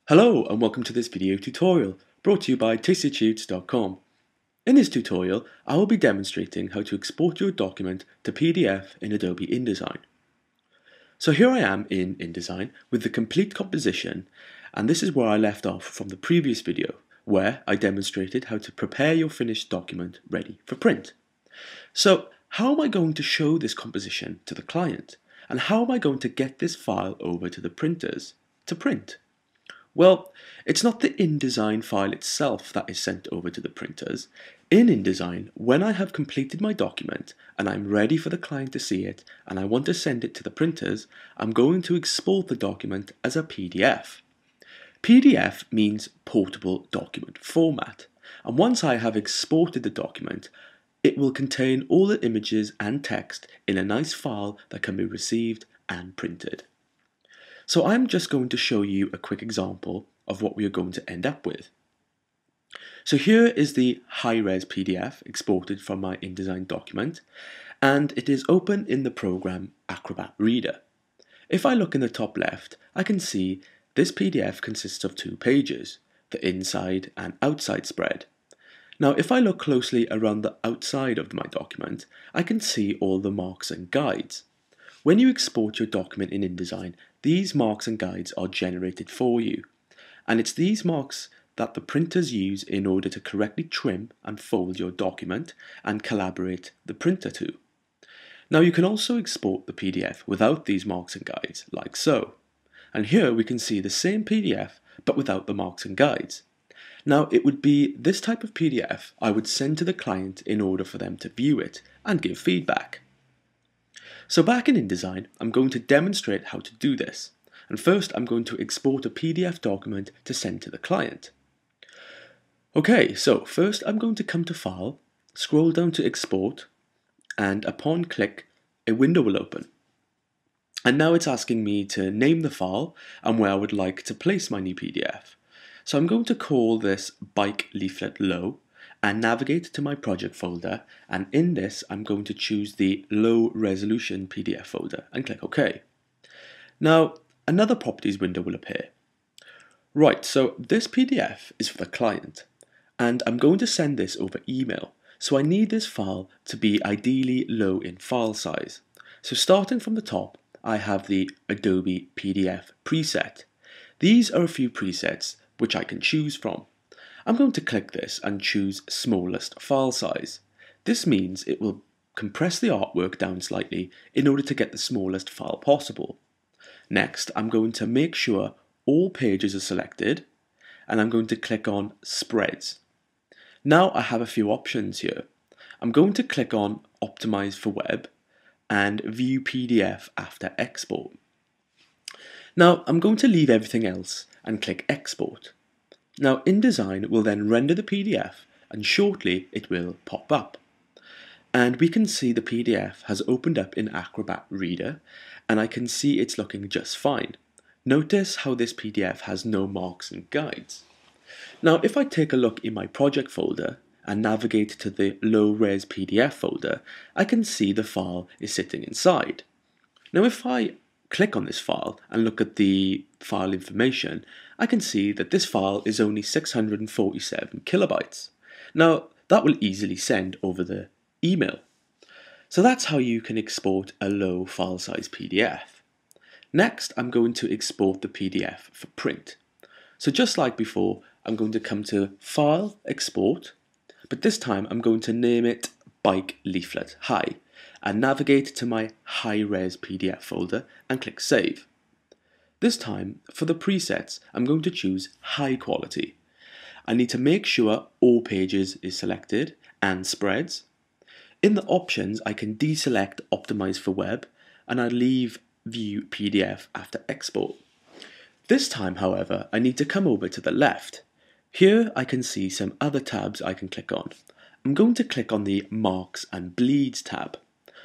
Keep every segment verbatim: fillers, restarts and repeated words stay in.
Hello and welcome to this video tutorial brought to you by tasty tutes dot com. In this tutorial, I will be demonstrating how to export your document to P D F in Adobe InDesign. So here I am in InDesign with the complete composition, and this is where I left off from the previous video where I demonstrated how to prepare your finished document ready for print. So how am I going to show this composition to the client, and how am I going to get this file over to the printers to print? Well, it's not the InDesign file itself that is sent over to the printers. In InDesign, when I have completed my document and I'm ready for the client to see it and I want to send it to the printers, I'm going to export the document as a P D F. P D F means portable document format, and once I have exported the document, it will contain all the images and text in a nice file that can be received and printed. So I'm just going to show you a quick example of what we are going to end up with. So here is the high-res P D F exported from my InDesign document, and it is open in the program Acrobat Reader. If I look in the top left, I can see this P D F consists of two pages, the inside and outside spread. Now if I look closely around the outside of my document, I can see all the marks and guides. When you export your document in InDesign, these marks and guides are generated for you, and it's these marks that the printers use in order to correctly trim and fold your document and collaborate the printer to. Now you can also export the P D F without these marks and guides, like so. And here we can see the same P D F but without the marks and guides. Now it would be this type of P D F I would send to the client in order for them to view it and give feedback. So back in InDesign, I'm going to demonstrate how to do this. And first I'm going to export a P D F document to send to the client. Okay, so first I'm going to come to File, scroll down to Export, and upon click, a window will open. And now it's asking me to name the file and where I would like to place my new P D F. So I'm going to call this Bike Leaflet Low, and navigate to my project folder, and in this I'm going to choose the low resolution P D F folder and click OK. Now another properties window will appear. Right, so this P D F is for the client and I'm going to send this over email, so I need this file to be ideally low in file size. So starting from the top, I have the Adobe P D F preset. These are a few presets which I can choose from. I'm going to click this and choose smallest file size. This means it will compress the artwork down slightly in order to get the smallest file possible. Next, I'm going to make sure all pages are selected, and I'm going to click on Spreads. Now I have a few options here. I'm going to click on Optimize for Web and View P D F after export. Now I'm going to leave everything else and click Export. Now InDesign will then render the P D F and shortly it will pop up. And we can see the P D F has opened up in Acrobat Reader, and I can see it's looking just fine. Notice how this P D F has no marks and guides. Now if I take a look in my project folder and navigate to the low res P D F folder, I can see the file is sitting inside. Now if I click on this file and look at the file information, I can see that this file is only six hundred forty-seven kilobytes. Now that will easily send over the email. So that's how you can export a low file size P D F. Next I'm going to export the P D F for print. So just like before, I'm going to come to File, Export, but this time I'm going to name it Bike Leaflet High, and navigate to my high-res P D F folder and click Save. This time, for the presets, I'm going to choose High Quality. I need to make sure all pages is selected and spreads. In the options, I can deselect Optimize for Web, and I leave View P D F after export. This time, however, I need to come over to the left. Here I can see some other tabs I can click on. I'm going to click on the Marks and Bleeds tab.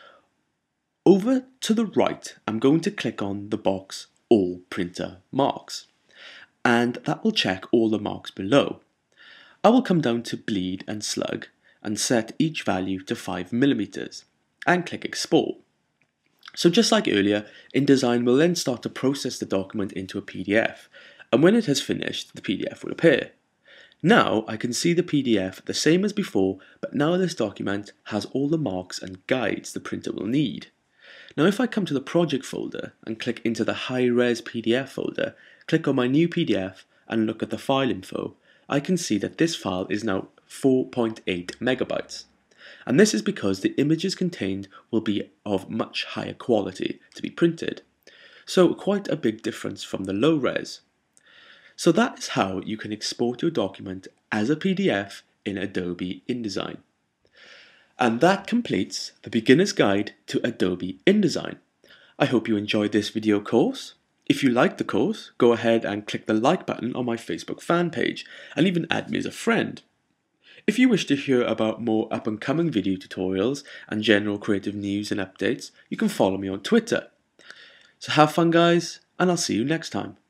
Over to the right, I'm going to click on the box All Printer Marks, and that will check all the marks below. I will come down to Bleed and Slug and set each value to five millimeters and click Export. So just like earlier, InDesign will then start to process the document into a P D F, and when it has finished, the P D F will appear. Now I can see the P D F the same as before, but now this document has all the marks and guides the printer will need. Now if I come to the project folder and click into the high-res P D F folder, click on my new P D F and look at the file info, I can see that this file is now four point eight megabytes. And this is because the images contained will be of much higher quality to be printed. So quite a big difference from the low res. So that is how you can export your document as a P D F in Adobe InDesign. And that completes the beginner's guide to Adobe InDesign. I hope you enjoyed this video course. If you liked the course, go ahead and click the like button on my Facebook fan page and even add me as a friend. If you wish to hear about more up-and-coming video tutorials and general creative news and updates, you can follow me on Twitter. So have fun guys, and I'll see you next time.